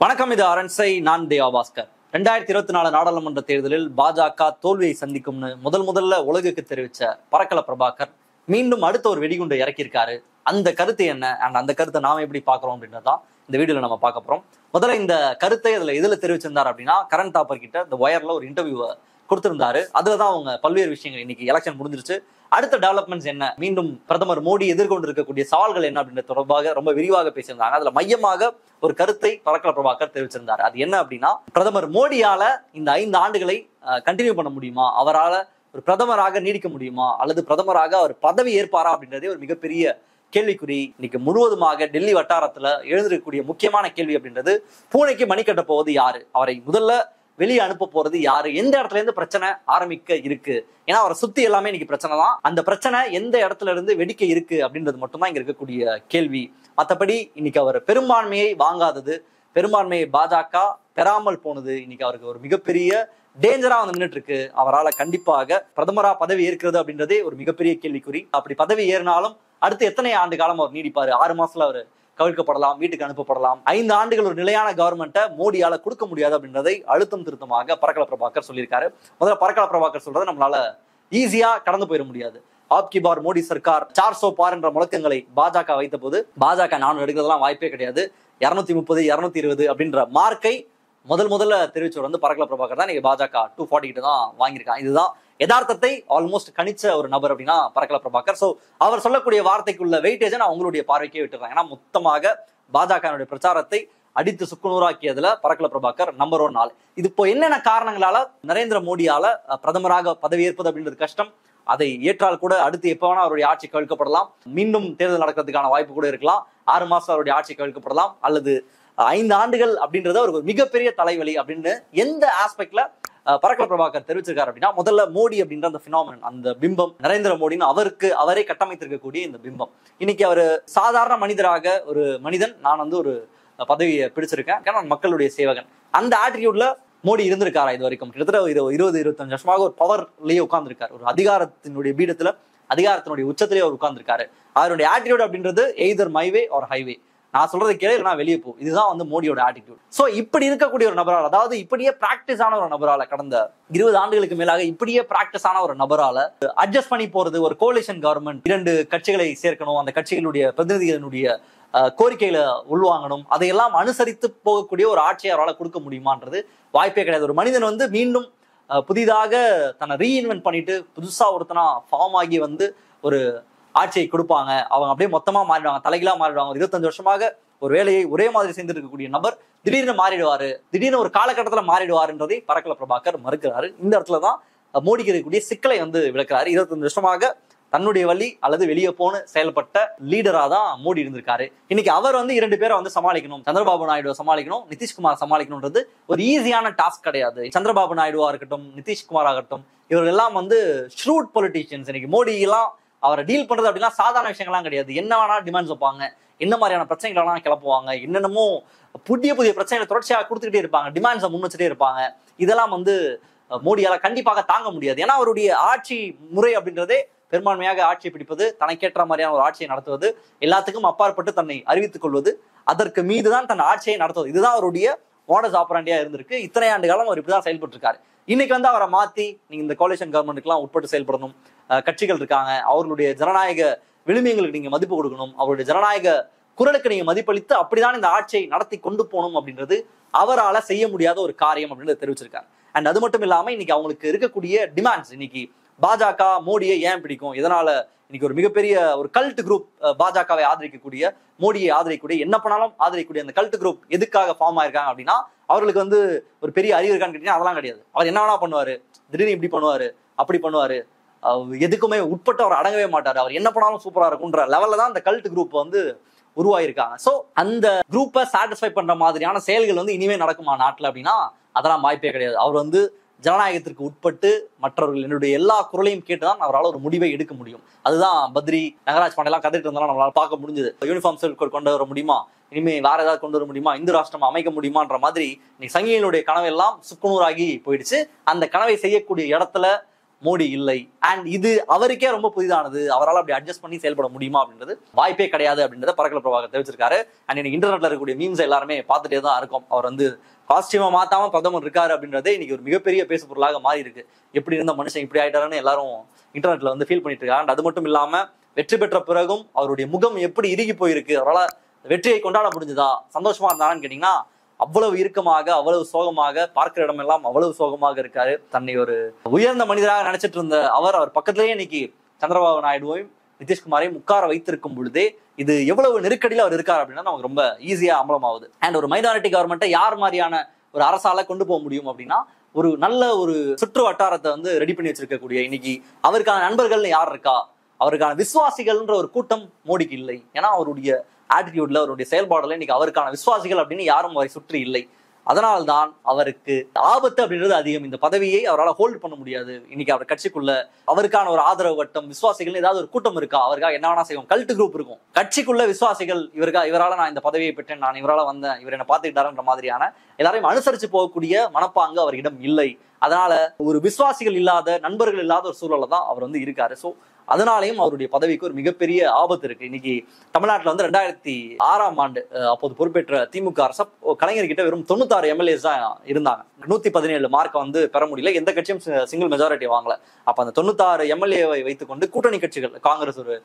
வணக்கம், இது அரண்சை. நான் தேவா பாஸ்கர். 2024 நாடாளுமன்ற தேர்தலில் பாஜக தோல்வியை சந்திக்கும்னு முதல்ல உலகுக்கு தெரிவிச்ச பரக்கல பிரபாகர் மீண்டும் அடுத்த ஒரு வெடிகுண்டை இறக்கியிருக்காரு. அந்த கருத்து என்ன அண்ட் அந்த கருத்தை நாம எப்படி பாக்குறோம் அப்படின்றதான் இந்த வீடியோல நம்ம பார்க்க போறோம். முதல்ல இந்த கருத்தை இதுல தெரிவிச்சிருந்தாரு அப்படின்னா, கரண்ட் டாப்பர் கிட்ட இந்த ஒயர்ல ஒரு இன்டர்வியூ கொடுத்திருந்தாரு. அதுலதான் அவங்க பல்வேறு விஷயங்கள், இன்னைக்கு எலெக்ஷன் முடிஞ்சிருச்சு, அடுத்த டெவலப்மெண்ட்ஸ் என்ன, மீண்டும் பிரதமர் மோடி எதிர்கொண்டு இருக்கக்கூடிய சவால்கள் என்ன அப்படின்ற தொடர்பாக ரொம்ப விரிவாக பேசியிருந்தாங்க. அதுல மையமாக ஒரு கருத்தை பரக்கல பிரபாகர் தெரிவிச்சிருந்தார். அது என்ன அப்படின்னா, பிரதமர் மோடியால இந்த 5 ஆண்டுகளை கண்டினியூ பண்ண முடியுமா, அவரால் ஒரு பிரதமராக நீடிக்க முடியுமா, அல்லது பிரதமராக அவர் பதவி ஏற்பாரா அப்படின்றதே ஒரு மிகப்பெரிய கேள்விக்குறி. இன்னைக்கு முழுவதுமாக டெல்லி வட்டாரத்துல எழுந்திருக்கக்கூடிய முக்கியமான கேள்வி அப்படின்றது, பூனைக்கு மணி கட்ட போவது யாரு, அவரை முதல்ல வெளியே அனுப்ப போறது யாரு, எந்த இடத்துல இருந்து பிரச்சனை ஆரம்பிக்க இருக்கு. ஏன்னா அவரை சுத்தி எல்லாமே இன்னைக்கு பிரச்சனை தான். அந்த பிரச்சனை எந்த இடத்துல இருந்து வெடிக்க இருக்கு அப்படின்றது மட்டும்தான் இங்க இருக்கக்கூடிய கேள்வி. மற்றபடி இன்னைக்கு அவர் பெரும்பான்மையை வாங்காதது, பெரும்பான்மையை பாஜக பெறாமல் போனது இன்னைக்கு அவருக்கு ஒரு மிகப்பெரிய டேஞ்சரா வந்து நின்றுட்டு இருக்கு. அவரால் கண்டிப்பாக பிரதமரா பதவி ஏற்கிறது அப்படின்றதே ஒரு மிகப்பெரிய கேள்விக்குறி. அப்படி பதவி ஏறினாலும் அடுத்து எத்தனை ஆண்டு காலம் அவர் நீடிப்பாரு? 6 மாசத்துல அவர் கவிழ்க்கப்படலாம், வீட்டுக்கு அனுப்பப்படலாம். 5 ஆண்டுகள் ஒரு நிலையான கவர்மெண்ட்டை மோடியால கொடுக்க முடியாது அப்படின்றதை அழுத்தம் திருத்தமாக பரக்கல பிரபாகர் சொல்லியிருக்காரு. முதல்ல பரக்கல பிரபாகர் சொல்றதை நம்மளால ஈஸியா கடந்து போயிட முடியாது. ஆப்கி பார் மோடி சர்க்கார் 400 பார் என்ற முழக்கங்களை பாஜக வைத்த போது, பாஜக 400 எடுக்கிறதுலாம் வாய்ப்பே கிடையாது, 230 220 அப்படின்ற மார்க்கை முதல்ல தெரிவிச்சவர் வந்து பரக்கல பிரபாகர் தான். நீங்க பாஜக 240 கிட்ட தான் வாங்கியிருக்காங்க. இதுதான் யதார்த்தத்தை ஆல்மோஸ்ட் கணிச்ச ஒரு நபர் அப்படின்னா பரக்கல பிரபாகர். சோ அவர் சொல்லக்கூடிய வார்த்தைக்குள்ள வெயிட்டேஜை நான் உங்களுடைய பார்வைக்கே விட்டுறேன். ஏன்னா மொத்தமாக பாஜக பிரச்சாரத்தை அடித்து சுக்குநூறாக்கியதுல பரக்கல பிரபாகர் நம்பர் 1 ஆள். இது இப்போ என்னென்ன காரணங்களால நரேந்திர மோடியால பிரதமராக பதவி ஏற்பது அப்படின்றது கஷ்டம். அதை ஏற்றால் கூட அடுத்து எப்ப வேணா அவருடைய ஆட்சி கவிழ்க்கப்படலாம், மீண்டும் தேர்தல் நடக்கிறதுக்கான வாய்ப்பு கூட இருக்கலாம், 6 மாசம் அவருடைய ஆட்சி கவிழ்க்கப்படலாம், அல்லது 5 ஆண்டுகள் அப்படின்றது அவருக்கு ஒரு மிகப்பெரிய தலைவலி அப்படின்னு எந்த ஆஸ்பெக்ட்ல பரக்கல பிரபாகர் தெரிவிச்சிருக்காரு அப்படின்னா, முதல்ல மோடி அப்படின்ற அந்த பினாமினன், அந்த பிம்பம், நரேந்திர மோடின்னு அவரே கட்டமைத்திருக்கக்கூடிய இந்த பிம்பம், இன்னைக்கு அவர் சாதாரண மனிதராக ஒரு மனிதன், நான் வந்து ஒரு பதவியை பிடிச்சிருக்கேன், நான் மக்களுடைய சேவகன், அந்த ஆட்டிடியூட்ல மோடி இருந்திருக்காரா இது வரைக்கும்? கிட்டத்தட்ட 20-25 வருஷமாக ஒரு பவர்லயே உட்கார்ந்துருக்காரு, ஒரு அதிகாரத்தினுடைய பீடத்துல, அதிகாரத்தினுடைய உச்சத்திலேயே அவர் உட்கார்ந்துருக்காரு. அவருடைய ஆட்டிடியூட் அப்படின்றது எய்தர் மைவே ஆர் ஹைவே, நான் சொல்றது கேளு இல்லைனா வெளியே போ, இதுதான் வந்து மோடியோட ஆட்டிடியூட். சோ இப்படி இருக்கக்கூடிய ஒரு நபரால், அதாவது இப்படியே பிராக்டிஸ் ஆன ஒரு நபரால, கடந்த 20 ஆண்டுகளுக்கு மேலாக இப்படியே பிராக்டிஸ் ஆன ஒரு நபரால அட்ஜஸ்ட் பண்ணி போறது, ஒரு கோலிஷன் கவர்மெண்ட், 2 கட்சிகளை சேர்க்கணும், அந்த கட்சிகளுடைய பிரதிநிதிகளுடைய கோரிக்கையில உள்வாங்கணும், அதையெல்லாம் அனுசரித்து போகக்கூடிய ஒரு ஆட்சியை அவரால் கொடுக்க முடியுமான்றது வாய்ப்பே கிடையாது. ஒரு மனிதன் வந்து மீண்டும் புதிதாக தன்னை ரீஇன்வென்ட் பண்ணிட்டு புதுசா ஒருத்தனா ஃபார்ம் ஆகி வந்து ஒரு ஆட்சியை கொடுப்பாங்க, அவங்க அப்படியே மொத்தமா மாறிடுவாங்க, தலைகீழா மாறிடுவாங்க. 25 வருஷமாக ஒரு வேலையை ஒரே மாதிரி செஞ்சுட்டு இருக்கக்கூடிய நபர் திடீர்னு மாறிடுவாரு, திடீர்னு ஒரு காலகட்டத்தில் மாறிடுவாருன்றதை பரக்கல பிரபாகர் மறுக்கிறாரு. இந்த இடத்துலதான் மோடிக்கு இருக்கக்கூடிய சிக்கலை வந்து விளக்குறாரு. 25 வருஷமாக தன்னுடைய வழி அல்லது வெளியே போன செயல்பட்ட லீடரா தான் மோடி இருந்திருக்காரு. இன்னைக்கு அவர் வந்து 2 பேரை வந்து சமாளிக்கணும், சந்திரபாபு நாயுடுவை சமாளிக்கணும், நிதிஷ்குமார் சமாளிக்கணும்ன்றது ஒரு ஈஸியான டாஸ்க் கிடையாது. சந்திரபாபு நாயுடுவா இருக்கட்டும், நிதிஷ்குமார் ஆகட்டும், இவர்கள் எல்லாம் வந்து ஷ்ரூட் பொலிட்டீஷியன்ஸ். இன்னைக்கு மோடி எல்லாம் அவரை டீல் பண்றது அப்படின்னா சாதாரண விஷயங்கள்லாம் கிடையாது. என்ன வேணா டிமாண்ட்ஸ் வைப்பாங்க, என்ன மாதிரியான பிரச்சனைகளெல்லாம் கிளப்புவாங்க, என்னென்னமோ புதிய பிரச்சனைகளை தொடர்ச்சியாக கொடுத்துக்கிட்டே இருப்பாங்க, டிமாண்ட்ஸை முன் வச்சுட்டே இருப்பாங்க. இதெல்லாம் வந்து மோடியால கண்டிப்பாக தாங்க முடியாது. ஏன்னா அவருடைய ஆட்சி முறை அப்படின்றதே பெரும்பான்மையாக ஆட்சியை பிடிப்பது, தனக்கேற்ற மாதிரியான ஒரு ஆட்சியை நடத்துவது, எல்லாத்துக்கும் அப்பாற்பட்டு தன்னை அறிவித்துக் கொள்வது, அதற்கு மீதுதான் தன் ஆட்சியை நடத்துவது, இதுதான் அவருடைய மாடஸ் ஆப்பரண்டியா இருந்திருக்கு. இத்தனை ஆண்டு காலம் அவர் இப்படிதான் செயல்பட்டு இருக்காரு. இன்னைக்கு வந்து அவரை மாத்தி நீங்க இந்த கோலிஷன் கவர்மெண்ட்டுக்கு உட்பட்டு செயல்படணும், கட்சிகள் இருக்காங்க, அவர்களுடைய ஜனநாயக விழுமியங்களுக்கு நீங்க மதிப்பு கொடுக்கணும், அவருடைய ஜனநாயக குரலுக்கு நீங்க மதிப்பளித்து அப்படிதான் இந்த ஆட்சியை நடத்தி கொண்டு போகணும் அப்படின்றது அவரால் செய்ய முடியாத ஒரு காரியம் அப்படின்னு தெரிவிச்சிருக்காங்க. அண்ட் அது மட்டும் இல்லாம இன்னைக்கு அவங்களுக்கு இருக்கக்கூடிய டிமாண்ட்ஸ், இன்னைக்கு பாஜக மோடியை ஏன் பிடிக்கும், இதனால இன்னைக்கு ஒரு மிகப்பெரிய ஒரு கல்ட் குரூப் பாஜகவை ஆதரிக்கக்கூடிய, மோடியை ஆதரிக்கக்கூடிய, என்ன பண்ணாலும் ஆதரிக்கக்கூடிய அந்த கல்ட் குரூப் எதுக்காக ஃபார்ம் ஆயிருக்காங்க அப்படின்னா, அவர்களுக்கு வந்து ஒரு பெரிய அறிவு இருக்கான்னு கேட்டீங்கன்னா அதெல்லாம் கிடையாது. அவர் என்ன வேணா பண்ணுவாரு, திடீர்னு இப்படி பண்ணுவாரு, அப்படி பண்ணுவாரு, எதுக்குமே உட்பட்டு அவர் அடங்கவே மாட்டாரு, அவர் என்ன பண்ணாலும் சூப்பரா இருக்கும்ன்ற லெவல்ல தான் அந்த கல்ட் குரூப் வந்து உருவாயிருக்காங்க. சோ அந்த குரூப்பை சாட்டிஸ்ஃபை பண்ற மாதிரியான செயல்கள் வந்து இனிமே நடக்குமா நாட்டுல அப்படின்னா அதெல்லாம் வாய்ப்பே கிடையாது. அவர் வந்து ஜனநாயகத்திற்கு உட்பட்டு மற்றவர்கள் என்னுடைய எல்லா குரலையும் கேட்டுதான் அவரால் ஒரு முடிவை எடுக்க முடியும். அதுதான் பத்ரி, நகராஜ் பாண்டெல்லாம் கதைட்டு இருந்தாலும் நம்மளால பார்க்க முடிஞ்சது. யூனிஃபார்ம் சிவில் கோட் கொண்டு வர முடியுமா, இனிமே வேற ஏதாவது கொண்டு வர முடியுமா, இந்து ராஷ்டிரம் அமைக்க முடியுமான்ற மாதிரி இன்னைக்கு சங்கிகளுடைய கனவெல்லாம் சுக்குநூறாகி போயிடுச்சு. அந்த கனவை செய்யக்கூடிய இடத்துல மோடி இல்லை. அண்ட் இது அவருக்கே ரொம்ப புதிதானது. அவரால் அப்படி அட்ஜஸ்ட் பண்ணி செயல்பட முடியுமா அப்படின்றது வாய்ப்பே கிடையாது அப்படின்றத பரக்கல பிரபாகர் தெரிவிச்சிருக்காரு. அண்ட் இன்னைக்கு இன்டர்நெட்ல இருக்கக்கூடிய மீம்ஸ் எல்லாருமே பார்த்துட்டே தான் இருக்கும். அவர் வந்து காஸ்டியூமை மாத்தாம பிரதமர் இருக்காரு அப்படின்றதே இன்னைக்கு ஒரு மிகப்பெரிய பேசு பொருளாக மாறி இருக்கு. எப்படி இருந்த மனுஷன் இப்படி ஆயிட்டாருன்னு எல்லாரும் இன்டர்நெட்ல வந்து ஃபீல் பண்ணிட்டு இருக்காங்க. அண்ட் அது மட்டும் இல்லாம வெற்றி பெற்ற பிறகும் அவருடைய முகம் எப்படி இறுகி போயிருக்கு, அவரால் வெற்றியை கொண்டாட முடிஞ்சுதா, சந்தோஷமா இருந்தாரான்னு கேட்டீங்கன்னா அவ்வளவு இறுக்கமாக, அவ்வளவு சோகமாக, பார்க்கிற இடம் எல்லாம் அவ்வளவு சோகமாக இருக்காரு. தன்னை ஒரு உயர்ந்த மனிதராக நினைச்சிட்டு இருந்த அவர் பக்கத்திலேயே இன்னைக்கு சந்திரபாபு நாயுடுவையும் நிதிஷ்குமாரையும் உட்கார வைத்திருக்கும் பொழுதே இது எவ்வளவு நெருக்கடியில் அவர் இருக்காரு அப்படின்னா நமக்கு ரொம்ப ஈஸியா அமலமாகுது. அண்ட் ஒரு மைனாரிட்டி கவர்மெண்ட்டை யார் மாதிரியான ஒரு அரசால கொண்டு போக முடியும் அப்படின்னா ஒரு நல்ல ஒரு சுற்று வட்டாரத்தை வந்து ரெடி பண்ணி வச்சிருக்கக்கூடிய, இன்னைக்கு அவருக்கான நண்பர்கள்னு யார் இருக்கா, அவருக்கான விசுவாசிகள்ன்ற ஒரு கூட்டம் மோடிக்கு இல்லை. ஏன்னா அவருடைய ஆட்டிடியூட்ல, அவருடைய செயல்பாடுல இன்னைக்கு அவருக்கான விசுவாசிகள் அப்படின்னு யாரும் அவரை சுற்றி இல்லை. அதனால்தான் அவருக்கு ஆபத்து அப்படின்றது அதிகம். இந்த பதவியை அவரால் ஹோல்ட் பண்ண முடியாது. இன்னைக்கு அவர் கட்சிக்குள்ள அவருக்கான ஒரு ஆதரவு வட்டம், விசுவாசிகள் ஏதாவது ஒரு கூட்டம் இருக்கா, அவருக்காக என்ன வேணா செய்வோம், கல்ட் குரூப் இருக்கும். கட்சிக்குள்ள விசுவாசிகள் இவரால நான் இந்த பதவியை பெற்றேன், நான் இவரால வந்தேன், இவர் என்ன பார்த்துக்கிட்டாருன்ற மாதிரியான எல்லாரையும் அனுசரிச்சு போகக்கூடிய மனப்பாங்கு அவரிடம் இல்லை. அதனால ஒரு விசுவாசிகள் இல்லாத, நண்பர்கள் இல்லாத ஒரு சூழல்ல தான் அவர் வந்து இருக்காரு. ஸோ அதனாலையும் அவருடைய பதவிக்கு ஒரு மிகப்பெரிய ஆபத்து இருக்கு. இன்னைக்கு தமிழ்நாட்டில் வந்து 2006ஆம் ஆண்டு அப்போது பொறுப்பேற்ற திமுக அரசு கலைஞர்கிட்ட வெறும் 96 எம்எல்ஏஸ் தான் இருந்தாங்க. 117 மார்க்கை வந்து பெற முடியல. எந்த கட்சியும் சிங்கிள் மெஜாரிட்டி வாங்கல. அப்ப அந்த 96 எம்எல்ஏவை வைத்துக்கொண்டு கூட்டணி கட்சிகள், காங்கிரஸ் ஒரு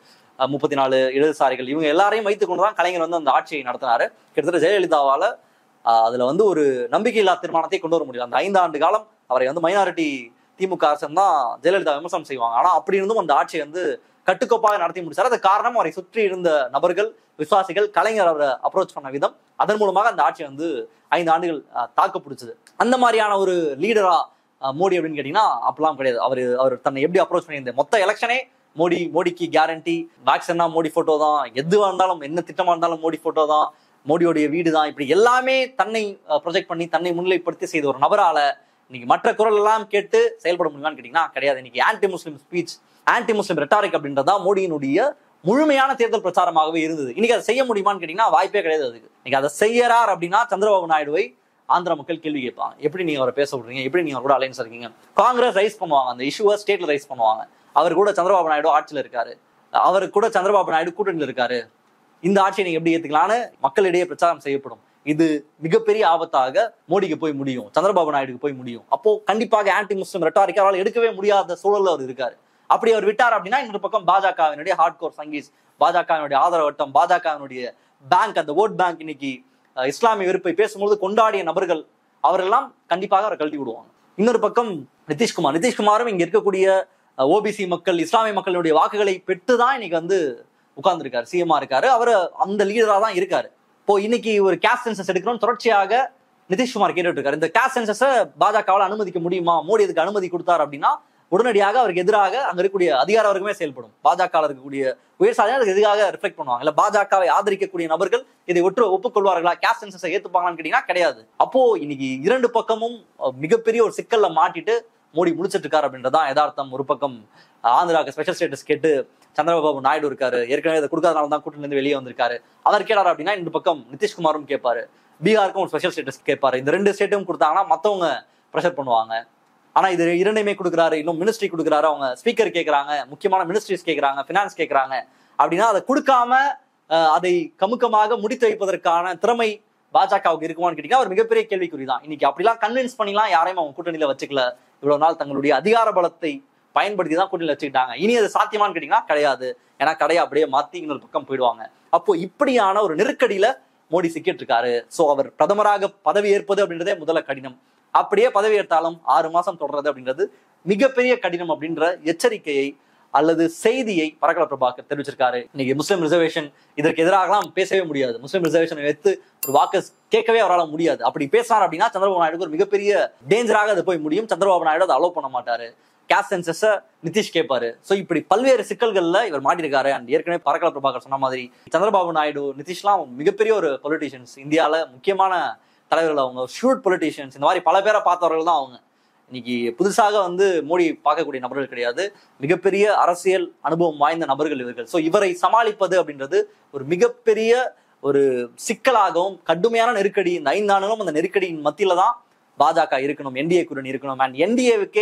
34 இடதுசாரிகள், இவங்க எல்லாரையும் வைத்துக்கொண்டுதான் கலைஞர் வந்து அந்த ஆட்சியை நடத்தினாரு. கிட்டத்தட்ட ஜெயலலிதாவால அதுல வந்து ஒரு நம்பிக்கையில்லா தீர்மானத்தை கொண்டு வர முடியல. அந்த 5 ஆண்டு காலம் அவரை வந்து மைனாரிட்டி திமுக அரசு தான் ஜெயலலிதா விமர்சனம் செய்வாங்க. ஆனா அப்படி இருந்தும் அந்த ஆட்சியை வந்து கட்டுக்கோப்பாக நடத்தி முடிச்சாரு. அது காரணம் அவரை சுற்றி இருந்த நபர்கள், விசுவாசிகள், கலைஞர் அவரை அப்ரோச் பண்ண விதம். அதன் மூலமாக அந்த ஆட்சி வந்து 5 ஆண்டுகள் தாக்கு பிடிச்சது. அந்த மாதிரியான ஒரு லீடரா மோடி அப்படின்னு கேட்டீங்கன்னா அப்பெல்லாம் கிடையாது. அவர் தன்னை எப்படி அப்ரோச் பண்ணியிருந்த மொத்த எலெக்ஷனே மோடிக்கு கேரண்டி, வேக்சின்னா மோடி போட்டோ தான், எதுவா இருந்தாலும் என்ன திட்டமா இருந்தாலும் மோடி போட்டோ தான், மோடியோடைய வீடு தான், இப்படி எல்லாமே தன்னை ப்ரொஜெக்ட் பண்ணி தன்னை முன்னிலைப்படுத்தி செய்த ஒரு நபரால இன்னைக்கு மற்ற குரல் எல்லாம் கேட்டு செயல்பட முடியுமான்னு கேட்டீங்கன்னா கிடையாது. இன்னைக்கு anti Muslim speech, anti Muslim rhetoric அப்படின்றதா மோடியினுடைய முழுமையான தேர்தல் பிரச்சாரமாகவே இருந்தது. இன்னைக்கு அதை செய்ய முடியுமான்னு கேட்டீங்கன்னா வாய்ப்பே கிடையாது. அதுக்கு இன்னைக்கு அதை செய்யறார் அப்படின்னா சந்திரபாபு நாயுடுவை ஆந்திரா மக்கள் கேள்வி கேட்பாங்க. எப்படி நீங்க அவரை பேச விடுறீங்க, எப்படி நீங்க கூட அலைன்ஸ் இருக்கீங்க. காங்கிரஸ் ரைஸ் பண்ணுவாங்க, அந்த இஷ்யூவை ஸ்டேட்ல ரைஸ் பண்ணுவாங்க. அவர் கூட சந்திரபாபு நாயுடு ஆட்சியில் இருக்காரு, அவருக்கு கூட சந்திரபாபு நாயுடு கூட்டணியில் இருக்காரு, இந்த ஆட்சியை நீங்க எப்படி ஏத்துக்கலான்னு மக்களிடையே பிரச்சாரம் செய்யப்படும். இது மிகப்பெரிய ஆபத்தாக மோடிக்கு போய் முடியும், சந்திரபாபு நாயுடுக்கு போய் முடியும். அப்போ கண்டிப்பாக ஆன்டி முஸ்லிம் ரெட்டாரிக் அவரால் எடுக்கவே முடியாத சூழல்ல அவர் இருக்காரு. அப்படி அவர் விட்டார் அப்படின்னா இன்னொரு பக்கம் பாஜகவினுடைய ஹார்ட் கோர் சங்கீஸ், பாஜகவினுடைய ஆதரவு வட்டம், பாஜகவினுடைய பேங்க், அந்த ஓட் பேங்க் இன்னைக்கு இஸ்லாமிய வெறுப்பை பேசும்போது கொண்டாடிய நபர்கள் அவரெல்லாம் கண்டிப்பாக அவரை கழட்டி விடுவாங்க. இன்னொரு பக்கம் நிதிஷ்குமாரும் இங்க இருக்கக்கூடிய ஓபிசி மக்கள், இஸ்லாமிய மக்களுடைய வாக்குகளை பெற்றுதான் இன்னைக்கு வந்து உட்கார்ந்துருக்காரு, சிஎம்ஆ இருக்காரு. அவர் அந்த லீடரா தான் இருக்காரு. இப்போ இன்னைக்கு ஒரு கேஸ்ட் சென்சஸ் எடுக்கணும்னு தொடர்ச்சியாக நிதிஷ்குமார் கேட்டுட்டு இருக்காரு. இந்த கேஸ்ட் சென்சஸை பாஜகவால் அனுமதிக்க முடியுமா, மோடி இதுக்கு அனுமதி கொடுத்தார் அப்படின்னா உடனடியாக அவருக்கு எதிராக அங்க இருக்கக்கூடிய அதிகார வர்க்கமே செயல்படும். பாஜக இருக்கக்கூடிய உயர் சாதனை அதுக்கு எதிராக ரிஃப்ளெக்ட் பண்ணுவாங்க. இல்ல பாஜகவை ஆதரிக்கக்கூடிய நபர்கள் இதை ஒப்புக்கொள்வார்களா, கேஸ்ட் சென்சஸை ஏத்துப்பாங்களான்னு கேட்டீங்கன்னா கிடையாது. அப்போ இன்னைக்கு 2 பக்கமும் மிகப்பெரிய ஒரு சிக்கல்ல மாட்டிட்டு மோடி முடிச்சிட்டு இருக்காரு அப்படின்றதான் யதார்த்தம். ஒரு பக்கம் ஆந்திராவுக்கு ஸ்பெஷல் ஸ்டேட்டஸ் கேட்டு சந்திரபாபு நாயுடு இருக்காரு, ஏற்கனவே அதை கொடுக்காதனால தான் கூட்டணில இருந்து வெளியே வந்திருக்காரு, அவர் கேட்டாரு அப்படின்னா இந்த பக்கம் நிதிஷ்குமாரும் கேட்பாரு, பீகாருக்கும் ஒரு ஸ்பெஷல் ஸ்டேட்டஸ் கேட்பாரு. இந்த 2 ஸ்டேட்டும் கொடுத்தாங்கன்னா மத்தவங்க ப்ரெஷர் பண்ணுவாங்க. ஆனா இது 2மே கொடுக்குறாரு, இன்னும் மினிஸ்ட்ரி கொடுக்குறாரு, அவங்க ஸ்பீக்கர் கேட்கறாங்க, முக்கியமான மினிஸ்ட்ரிஸ் கேட்கறாங்க, பினான்ஸ் கேட்கறாங்க அப்படின்னா அதை கொடுக்காம அதை கமுக்கமாக முடித்து வைப்பதற்கான திறமை பாஜகவுக்கு இருக்குமான்னு கேட்டீங்கன்னா ஒரு மிகப்பெரிய கேள்விக்குறிதான். இன்னைக்கு அப்படிலாம் கன்வின்ஸ் பண்ணிலாம் யாரையும் அவங்க கூட்டணியில வச்சுக்கல. இவ்வளவு நாள் தங்களுடைய அதிகார பலத்தை பயன்படுத்தி தான் கூட்டணியில் வச்சுக்கிட்டாங்க. இனி அது சாத்தியமானு கேட்டீங்கன்னா கிடையாது. ஏன்னா கடையை அப்படியே மாத்தி இன்னொரு பக்கம் போயிடுவாங்க. அப்போ இப்படியான ஒரு நெருக்கடியில மோடி சிக்கிட்டு இருக்காரு. சோ அவர் பிரதமராக பதவி ஏற்பது அப்படின்றதே முதல்ல கடினம். அப்படியே பதவி ஏற்றாலும் 6 மாசம் தொடர்றது அப்படின்றது மிகப்பெரிய கடினம் அப்படின்ற எச்சரிக்கையை அல்லது செய்தியை பரக்கல பிரபாகர் தெரிவிச்சிருக்காரு. இன்னைக்கு முஸ்லிம் ரிசர்வேஷன் இதற்கு எதிராகலாம் பேசவே முடியாது. முஸ்லிம் ரிசர்வேஷனை வைத்து ஒரு வாக்கு கேட்கவே அவரால் முடியாது. அப்படி பேசினார் அப்படின்னா சந்திரபாபு நாயுடுக்கு ஒரு மிகப்பெரிய டேஞ்சராக அது போய் முடியும். சந்திரபாபு நாயுடு அதை அலோவ் பண்ண மாட்டாரு. கேஸ்ட் சென்சஸ நிதிஷ் கேட்பாரு. சோ இப்படி பல்வேறு சிக்கல்கள்ல இவர் மாட்டிருக்காரு. அண்ட் ஏற்கனவே பரக்கல பிரபாகர் சொன்ன மாதிரி சந்திரபாபு நாயுடு, நிதிஷ்லாம் மிகப்பெரிய ஒரு பொலிட்டீஷியன்ஸ், இந்தியால முக்கியமான தலைவர்கள், அவங்க ஷூட் பொலிட்டீஷியன்ஸ், இந்த மாதிரி பல பேரை பார்த்தவர்கள் தான் அவங்க. இன்னைக்கு புதுசாக வந்து மோடி பார்க்கக்கூடிய நபர்கள் கிடையாது, மிகப்பெரிய அரசியல் அனுபவம் வாய்ந்த நபர்கள் இவர்கள். ஸோ இவரை சமாளிப்பது அப்படின்றது ஒரு மிகப்பெரிய ஒரு சிக்கலாகவும் கடுமையான நெருக்கடி. இந்த 5 ஆண்டுகளும் அந்த நெருக்கடியின் மத்தியில தான் பாஜக இருக்கணும், என்டிஏ கூட்டணி இருக்கணும். அண்ட் என்டிஏவுக்கே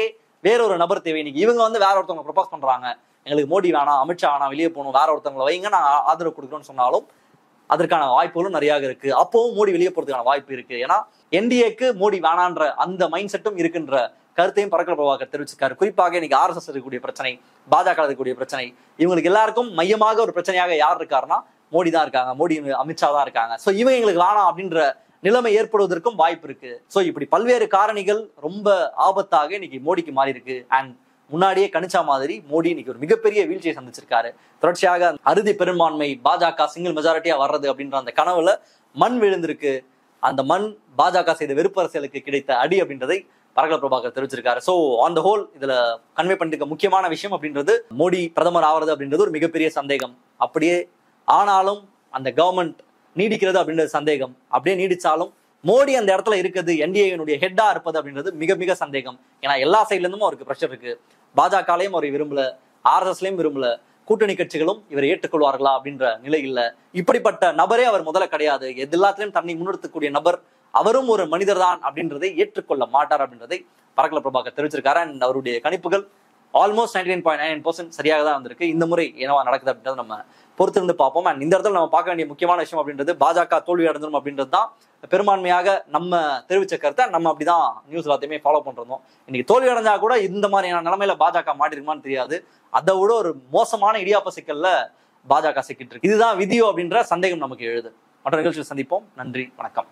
வேறொரு நபர் தேவை. இன்னைக்கு இவங்க வந்து வேற ஒருத்தவங்க ப்ரொபோஸ் பண்றாங்க, எங்களுக்கு மோடி வேணாம், அமித்ஷா வேணாம், வெளியே போகணும், வேற ஒருத்தவங்களை வைங்க, நான் ஆதரவு கொடுக்குறோம்னு சொன்னாலும் அதற்கான வாய்ப்புகளும் நிறைய இருக்கு. அப்பவும் மோடி வெளியே போறதுக்கான வாய்ப்பு இருக்கு. ஏன்னா என்டிஏக்கு மோடி வேணான்ற அந்த மைண்ட் செட்டும் இருக்குன்ற கருத்தையும் பரக்கல பிரபாகர் தெரிவிச்சிருக்காரு. குறிப்பாக இன்னைக்கு RSS இருக்கக்கூடிய பிரச்சனை, பாஜக இருக்கக்கூடிய பிரச்சனை, இவங்களுக்கு எல்லாருக்கும் மையமாக ஒரு பிரச்சனையாக யார் இருக்காருன்னா மோடி தான் இருக்காங்க, மோடி அமித்ஷா தான் இருக்காங்க. சோ இவங்க எங்களுக்கு வேணாம் அப்படின்ற நிலைமை ஏற்படுவதற்கும் வாய்ப்பு இருக்கு. சோ இப்படி பல்வேறு காரணிகள் ரொம்ப ஆபத்தாக இன்னைக்கு மோடிக்கு மாறி இருக்கு. அண்ட் முன்னாடியே கணிச்சா மாதிரி மோடி இன்னைக்கு ஒரு மிகப்பெரிய வீழ்ச்சியை சந்திச்சிருக்காரு. தொடர்ச்சியாக அறுதி பெரும்பான்மை பாஜக சிங்கிள் மெஜாரிட்டியா வர்றது அப்படின்ற அந்த கனவுல மண் விழுந்திருக்கு. அந்த மண் பாஜக செய்த வெறுப்பு அரசியலுக்கு கிடைத்த அடி அப்படின்றதை பரக்கல பிரபாகர் தெரிவிச்சிருக்காரு. சோ ஆன் த ஹோல் இதுல கன்வே பண்ணிருக்க முக்கியமான விஷயம் அப்படின்றது மோடி பிரதமர் ஆகிறது அப்படின்றது ஒரு மிகப்பெரிய சந்தேகம். அப்படியே ஆனாலும் அந்த கவர்மெண்ட் நீடிக்கிறது அப்படின்றது சந்தேகம். அப்படியே நீடிச்சாலும் மோடி அந்த இடத்துல இருக்குது, என்டிஏனுடைய ஹெட்டா இருப்பது அப்படின்றது மிக மிக சந்தேகம். ஏன்னா எல்லா சைட்ல இருந்தும் அவருக்கு பிரஷர் இருக்கு. பாஜகலையும் அவரை விரும்பல, RSSலயும் விரும்பல, கூட்டணி கட்சிகளும் இவரை ஏற்றுக்கொள்வார்களா அப்படின்ற நிலை இல்ல. இப்படிப்பட்ட நபரே அவர் முதல்ல கிடையாது. எல்லாத்திலையும் தன்னை முன்னெடுத்தக்கூடிய நபர், அவரும் ஒரு மனிதர் தான் அப்படின்றதை ஏற்றுக்கொள்ள மாட்டார் அப்படின்றதை பரக்கல பிரபாகர் தெரிவிச்சிருக்காரு. அண்ட் அவருடைய கணிப்புகள் ஆல்மோஸ்ட் 99.99% சரியாக தான் வந்திருக்கு. இந்த முறை என்னவா நடக்குது அப்படின்றத நம்ம பொறுத்திருந்து பார்ப்போம். அண்ட் இந்த இடத்துல நம்ம பார்க்க வேண்டிய முக்கியமான விஷயம் அப்படின்றது பாஜக தோல்வி அடைஞ்சிடும் அப்படின்றது தான் பெரும்பான்மையாக நம்ம தெரிவிச்ச கருத்தை நம்ம அப்படிதான் நியூஸ் எல்லாத்தையுமே ஃபாலோ பண்றோம். இன்னைக்கு தோல்வி அடைஞ்சா கூட இந்த மாதிரியான நிலைமையில பாஜக மாட்டிருக்குமான்னு தெரியாது. அதை விட ஒரு மோசமான இடியாப்ப சிக்கல்ல பாஜக சிக்கிட்டு இருக்கு. இதுதான் விதியோ அப்படின்ற சந்தேகம் நமக்கு எழுது. மற்ற நிகழ்ச்சியில் சந்திப்போம். நன்றி, வணக்கம்.